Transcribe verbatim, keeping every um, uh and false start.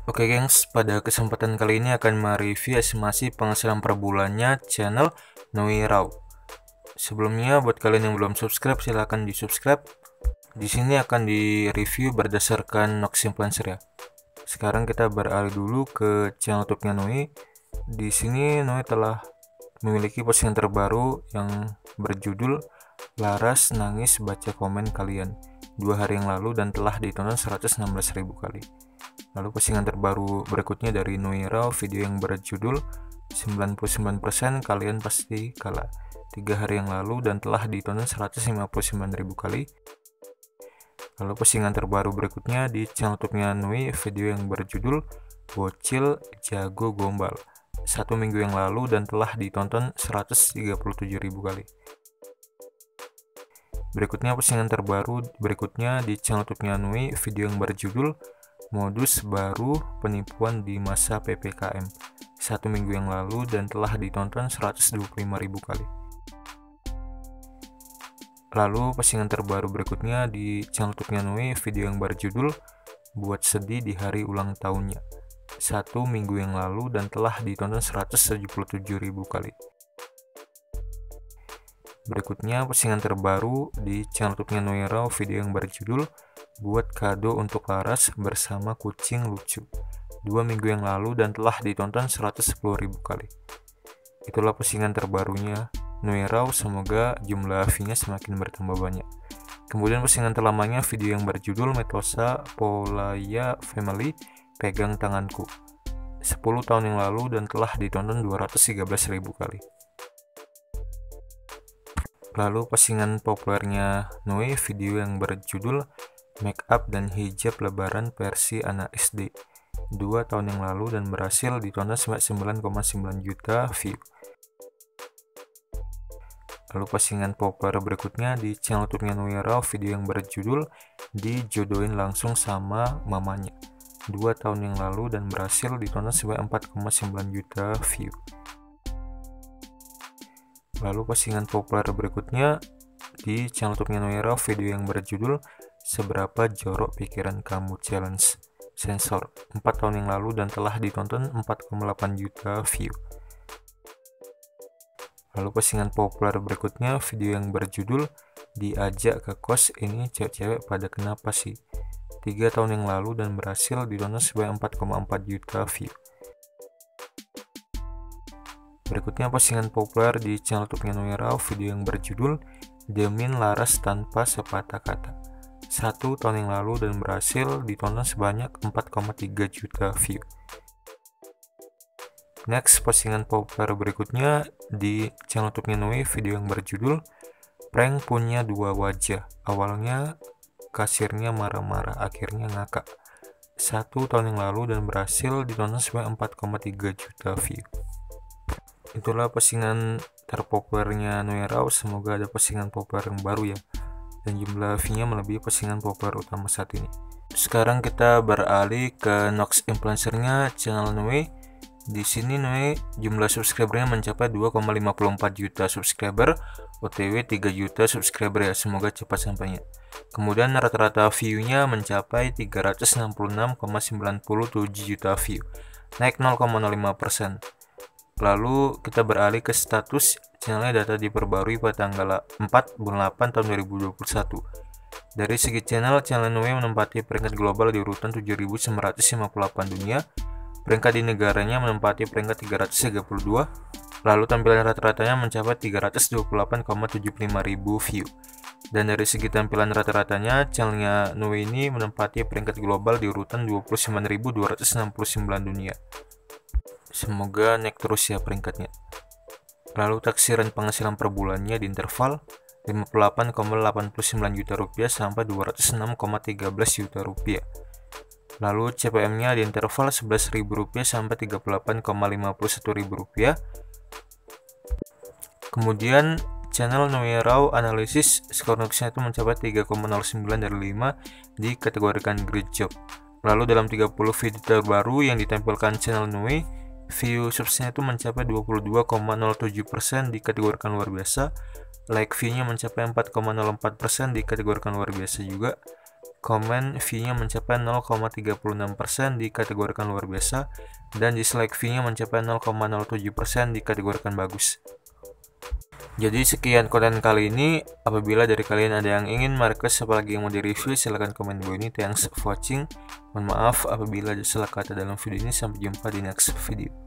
Oke gengs, pada kesempatan kali ini akan mereview estimasi penghasilan per bulannya channel Noi Raw. Sebelumnya buat kalian yang belum subscribe silahkan di subscribe. Di sini akan direview berdasarkan Nox Influencer ya. Sekarang kita beralih dulu ke channel YouTube-nya Noi. Di sini Noi telah memiliki postingan terbaru yang berjudul Laras Nangis Baca Komen Kalian dua hari yang lalu dan telah ditonton seratus enam belas ribu kali. Lalu postingan terbaru berikutnya dari Noi Raw, video yang berjudul sembilan puluh sembilan persen Kalian Pasti Kalah tiga hari yang lalu dan telah ditonton seratus lima puluh sembilan ribu kali. Lalu postingan terbaru berikutnya di channel YouTube-nya Noi, video yang berjudul Bocil Jago Gombal satu minggu yang lalu dan telah ditonton seratus tiga puluh tujuh ribu kali. Berikutnya postingan terbaru berikutnya di channel YouTube-nya Noi, video yang berjudul Modus Baru Penipuan di Masa P P K M satu minggu yang lalu dan telah ditonton seratus dua puluh lima ribu kali. Lalu postingan terbaru berikutnya di channel YouTube-nya Noi, video yang berjudul Buat Sedih di Hari Ulang Tahunnya satu minggu yang lalu dan telah ditonton seratus tujuh puluh tujuh ribu kali. Berikutnya postingan terbaru di channel YouTube-nya Noi Raw, video yang berjudul Buat Kado Untuk Laras Bersama Kucing Lucu dua minggu yang lalu dan telah ditonton seratus sepuluh ribu kali. Itulah postingan terbarunya Noi Raw, semoga jumlah view-nya semakin bertambah banyak. Kemudian postingan terlamanya, video yang berjudul Metosa Polaya Family Pegang Tanganku sepuluh tahun yang lalu dan telah ditonton dua ratus tiga belas ribu kali. Lalu postingan populernya Noi, video yang berjudul Make Up dan Hijab Lebaran versi anak S D dua tahun yang lalu dan berhasil ditonton sembilan koma sembilan juta view. Lalu postingan populer berikutnya di channel YouTube-nya Noi Raw, video yang berjudul Dijodohin Langsung Sama Mamanya dua tahun yang lalu dan berhasil ditonton sebanyak empat koma sembilan juta view. Lalu postingan populer berikutnya di channel YouTube-nya Noi Raw, video yang berjudul Seberapa Jorok Pikiran Kamu Challenge Sensor empat tahun yang lalu dan telah ditonton empat koma delapan juta view. Lalu postingan populer berikutnya, video yang berjudul Diajak ke Kos Ini Cewek-Cewek Pada Kenapa Sih tiga tahun yang lalu dan berhasil ditonton sebanyak empat koma empat juta view. Berikutnya postingan populer di channel YouTube-nya Noi Raw, video yang berjudul Demin Laras Tanpa Sepatah Kata satu tahun yang lalu dan berhasil ditonton sebanyak empat koma tiga juta view. Next, postingan populer berikutnya di channel YouTube-nya Noi, video yang berjudul Prank Punya Dua Wajah. Awalnya kasirnya marah-marah, akhirnya ngakak satu tahun yang lalu dan berhasil ditonton sebanyak empat koma tiga juta view. Itulah postingan terpopulernya Noi Raw, semoga ada postingan populer yang baru ya dan jumlah view-nya melebihi postingan populer utama saat ini. Sekarang kita beralih ke Nox Influencer-nya channel Noi. Di sini Noi jumlah subscribernya mencapai dua koma lima puluh empat juta subscriber, O T W tiga juta subscriber ya, semoga cepat sampainya. Kemudian rata-rata view-nya mencapai tiga ratus enam puluh enam koma sembilan tujuh juta view, naik nol koma nol lima persen. Lalu kita beralih ke status channelnya, data diperbarui pada tanggal empat bulan delapan tahun dua ribu dua puluh satu. Dari segi channel, channel Noi menempati peringkat global di urutan tujuh ribu sembilan ratus lima puluh delapan dunia. Peringkat di negaranya menempati peringkat tiga ratus tiga puluh dua. Lalu tampilan rata-ratanya mencapai tiga ratus dua puluh delapan koma tujuh lima ribu view. Dan dari segi tampilan rata-ratanya, channelnya Noi ini menempati peringkat global di urutan dua puluh sembilan ribu dua ratus enam puluh sembilan dunia. Semoga naik terus ya peringkatnya. Lalu taksiran penghasilan per bulannya di interval lima puluh delapan koma delapan sembilan juta rupiah sampai dua ratus enam koma tiga belas juta rupiah. Lalu C P M-nya di interval sebelas ribu rupiah sampai tiga puluh delapan koma lima satu ribu rupiah. Kemudian channel Noi Raw analisis skor Nox-nya itu mencapai tiga koma nol sembilan dari lima dikategorikan great job. Lalu dalam tiga puluh video terbaru yang ditampilkan channel Noi, view subsnya itu mencapai dua puluh dua koma nol tujuh persen dikategorikan luar biasa. Like view-nya mencapai empat koma nol empat persen dikategorikan luar biasa juga. komen view-nya mencapai nol koma tiga puluh enam persen dikategorikan luar biasa, dan dislike view-nya mencapai nol koma nol tujuh persen dikategorikan bagus. Jadi sekian konten kali ini. Apabila dari kalian ada yang ingin marketplace apalagi yang mau di-review, silahkan komen di bawah ini. Thanks for watching. Mohon maaf apabila ada salah kata dalam video ini. Sampai jumpa di next video.